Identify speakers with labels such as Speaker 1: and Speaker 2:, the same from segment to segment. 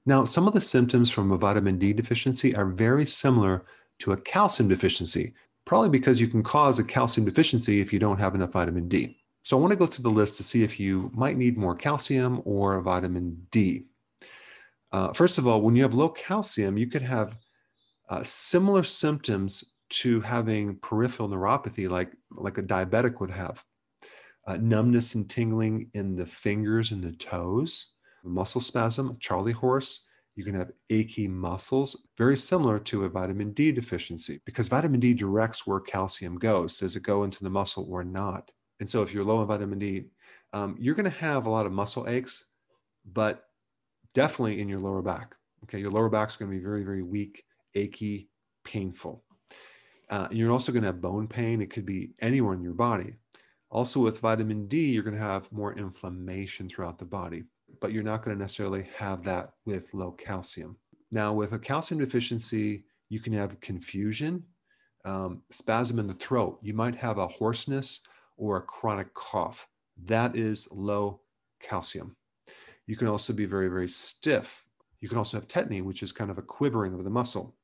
Speaker 1: Now, some of the symptoms from a vitamin D deficiency are very similar to a calcium deficiency, probably because you can cause a calcium deficiency if you don't have enough vitamin D. So I want to go to the list to see if you might need more calcium or vitamin D. First of all, when you have low calcium, you could have similar symptoms to having peripheral neuropathy, like a diabetic would have. Numbness and tingling in the fingers and the toes, muscle spasm, Charlie horse. You can have achy muscles, very similar to a vitamin D deficiency, because vitamin D directs where calcium goes. Does it go into the muscle or not? And so if you're low in vitamin D, you're going to have a lot of muscle aches, but definitely in your lower back. Okay, your lower back is going to be very, very weak, achy, painful. You're also going to have bone pain. It could be anywhere in your body. Also with vitamin D, you're going to have more inflammation throughout the body, but you're not going to necessarily have that with low calcium. Now, with a calcium deficiency, you can have confusion, spasm in the throat. You might have a hoarseness or a chronic cough. That is low calcium. You can also be very, very stiff. You can also have tetany, which is kind of a quivering of the muscle.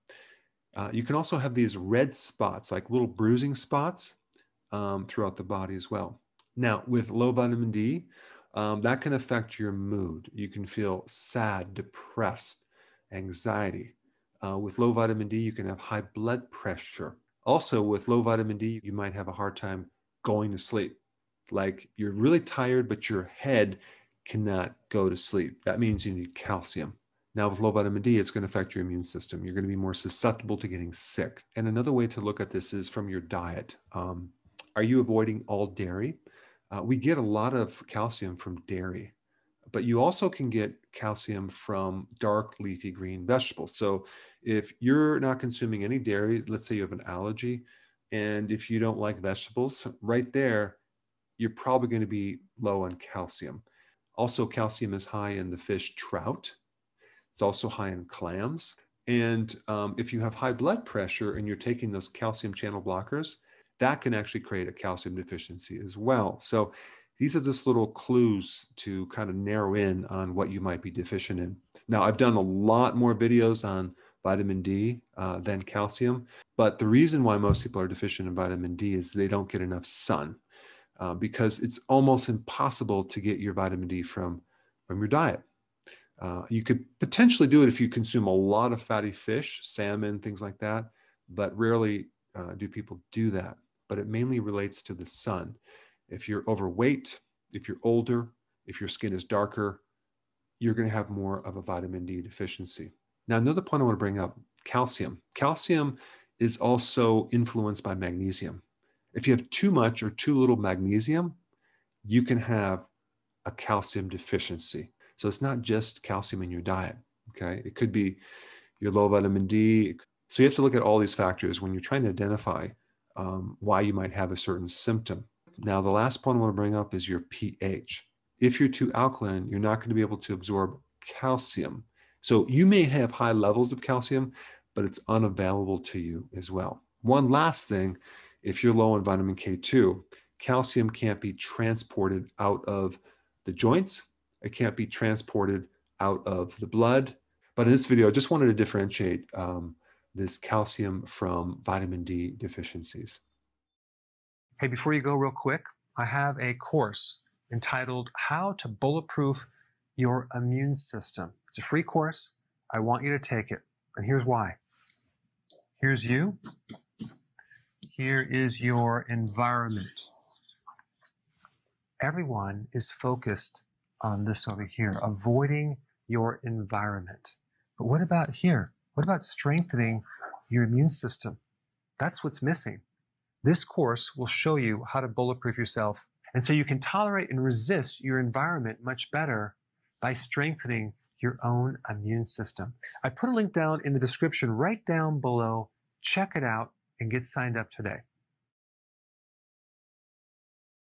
Speaker 1: You can also have these red spots, like little bruising spots throughout the body as well. Now, with low vitamin D, that can affect your mood. You can feel sad, depressed, anxiety. With low vitamin D, you can have high blood pressure. Also, with low vitamin D, you might have a hard time going to sleep. Like you're really tired, but your head cannot go to sleep. That means you need calcium. Now, with low vitamin D, it's going to affect your immune system. You're going to be more susceptible to getting sick. And another way to look at this is from your diet. Are you avoiding all dairy? We get a lot of calcium from dairy, but you also can get calcium from dark leafy green vegetables. So if you're not consuming any dairy, let's say you have an allergy, and if you don't like vegetables, right there, you're probably going to be low on calcium. Also, calcium is high in the fish trout. It's also high in clams. And if you have high blood pressure and you're taking those calcium channel blockers, that can actually create a calcium deficiency as well. So these are just little clues to kind of narrow in on what you might be deficient in. Now, I've done a lot more videos on vitamin D than calcium, but the reason why most people are deficient in vitamin D is they don't get enough sun because it's almost impossible to get your vitamin D from your diet. You could potentially do it if you consume a lot of fatty fish, salmon, things like that, but rarely do people do that. But it mainly relates to the sun. If you're overweight, if you're older, if your skin is darker, you're going to have more of a vitamin D deficiency. Now, another point I want to bring up, calcium. Calcium is also influenced by magnesium. If you have too much or too little magnesium, you can have a calcium deficiency. So it's not just calcium in your diet, okay? It could be your low vitamin D. So you have to look at all these factors when you're trying to identify why you might have a certain symptom. Now, the last point I want to bring up is your pH. If you're too alkaline, you're not going to be able to absorb calcium. So you may have high levels of calcium, but it's unavailable to you as well. One last thing, if you're low in vitamin K2, calcium can't be transported out of the joints. It can't be transported out of the blood. But in this video, I just wanted to differentiate this calcium from vitamin D deficiencies.
Speaker 2: Hey, before you go real quick, I have a course entitled How to Bulletproof Your Immune System. It's a free course. I want you to take it. And here's why. Here's you. Here is your environment. Everyone is focused on this over here, avoiding your environment. But what about here? What about strengthening your immune system? That's what's missing. This course will show you how to bulletproof yourself. And so you can tolerate and resist your environment much better by strengthening your own immune system. I put a link down in the description right down below. Check it out and get signed up today.